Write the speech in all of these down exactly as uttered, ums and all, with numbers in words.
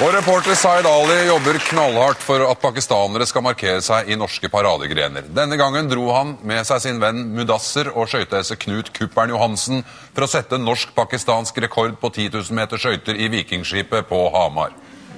Og reporter Zaid Ali jobber knallhardt for at pakistanere skal markere seg i norske paradegrener. Denne gangen dro han med seg sin venn Mudasser og skøyteesser Knut Kuppern Johansen for å sette norsk-pakistansk rekord på ti tusen meter skøyter i Vikingskipet på Hamar.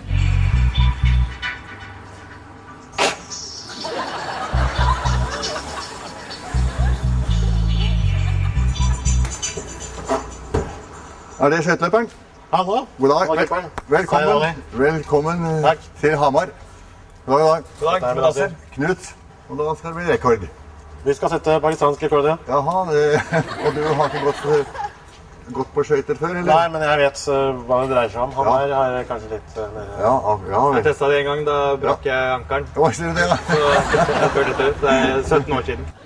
Er det skøyteløperen? Hallo. God dag. Vel, velkommen. Velkommen Takk. Til Hamar. God dag. God dag, Mudasser. Knut. Og da skal det bli rekord. Vi skal sette pakistansk rekord, ja. Jaha, det, og du har ikke gått, gått på skøyter før, eller? Nei, men jeg vet uh, hva det dreier seg om. Hamar ja. Har kanskje litt... Uh, ja, ja, vel. Jeg testet det en gang, da brakk ja. Jeg ankeren. Hva sier du det, da? Så jeg følte det ut. Det er sytten år siden.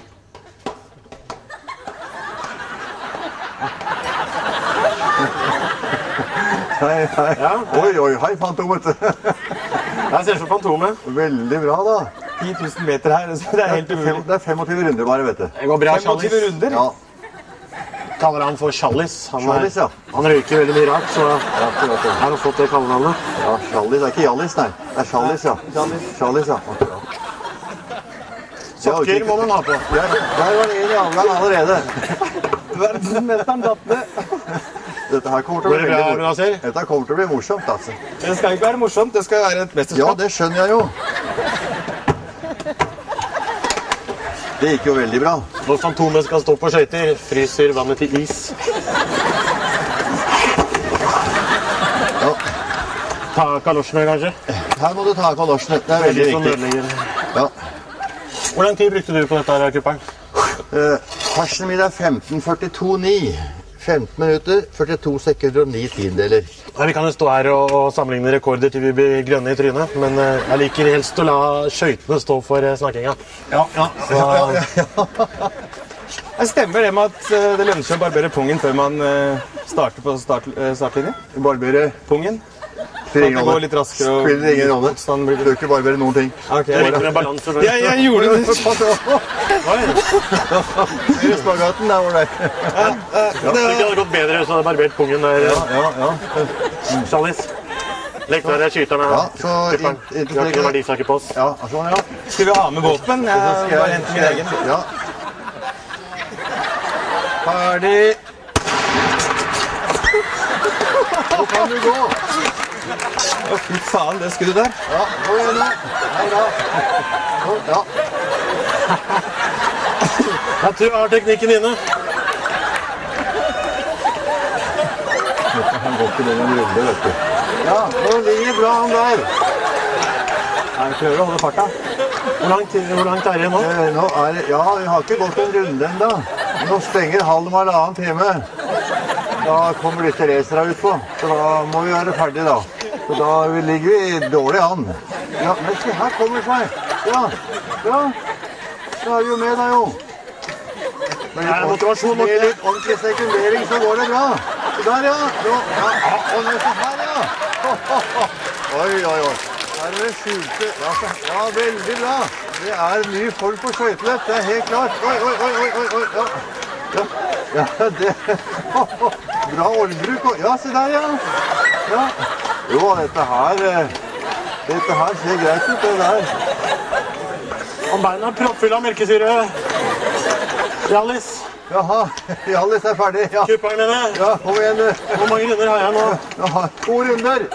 Hei, hei. Ja, oi, oi, hei, Fantomet. Jeg ser som Fantomet. Veldig bra, da. ti tusen meter her, det er helt umulig. Det er femogtyve runder bare, vet du. Det går bra, femogtyve runder? Ja. Kaller han for Challis. Han, Challis, ja. Han røyker veldig mye rart, så jeg har fått det kallenavnet. Ja, Challis. Det er ikke Jallis, nei. Det er Challis, ja. Challis, ja. Sokker må man ha på. Der, der var det en i avgang allerede. Verdensmesteren datt det. Dette her kommer til å bli bra, veldig morsomt. Dette kommer til å bli morsomt, altså. Det skal ikke være morsomt, det skal være et mesterskap. Ja, det skjønner jeg jo. Det gikk jo veldig bra. Når Fantomet skal stå på skøyter, fryser vannet til is. Ja. Ta kalosjene, kanskje? Her må du ta kalosjene. Det er veldig viktig. Ja. Hvor lang tid brukte du på dette her, Kuppern? Uh, Farsen min er femten førtito ni. femten minutter, førtito sekunder og ni tiendedeler. Vi kan jo stå her og, og sammenligne rekorder til vi blir grønne i trynet, men uh, jeg liker helst å la skøytene stå for uh, snakkinga. Ja, ja. Så, ja, ja, ja. Det stemmer det med at uh, det lønner seg å barbere pungen før man uh, starter på start, uh, startlinjen? Barbere pungen? Spiller ingen rolle. Litt raskere og... Spiller ingen rolle. Du bør ikke barbere noen ting. Okay. Det er ikke med balanse. Ja, jeg gjorde det. Høyre spagaten der hvor det er. Ja, det hadde gått bedre så hadde barbert pungen der. Ja, ja, ja. Challis. Lekk der jeg skyter med. Ja, så... Vi har ikke noen verdisaker på oss. Ja, sånn, ja. Skal vi ha med våpen? Jeg bare henter min egen. Ja. Ferdig. Nå kan du gå. Å, fy faen, det skuddet der. Ja, gå igjen nå. Nei da. Ja. Jeg tror jeg har teknikken inne. Han går ikke den en runde, vet du. Ja, nå ligger bra han der. Jeg prøver å holde farta. Hvor langt, hvor langt er det nå? Eh, nå er det... Ja, vi har ikke gått en runde enda. Nå stenger halv og halvannen time. Da kommer disse racere ut på, så da må vi være ferdige da. Så da ligger vi dårlig an. Ja, men se, her kommer seg. Ja, ja. Da er vi jo med da, jo. Men er det motivasjon nok? Med litt ordentlig sekundering så går det bra. Der, ja. Ja, ja. Og nå se her, ja. Oi, oi, oi. Her er det skjulte. Ja, ja, veldig bra. Det er ny form på skøyteløp, det er helt klart. Oi, oi, oi, oi, oi, oi. Ja. Ja, ja, det... Bra ordbruk. Ja, se der, ja. Ja. Jo, dette her... Dette her ser greit ut, det der. Og beina er proppfull av melkesyre. Jallis. Jaha, Jallis er ferdig, ja. Kuppern mine. Ja, kom igjen. Hvor mange runder har jeg nå? Ja, to runder.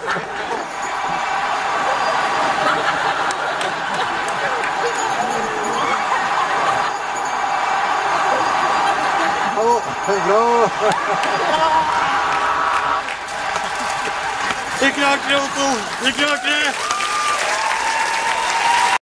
Bra! Vi klarte det, Otto! Vi klarte det!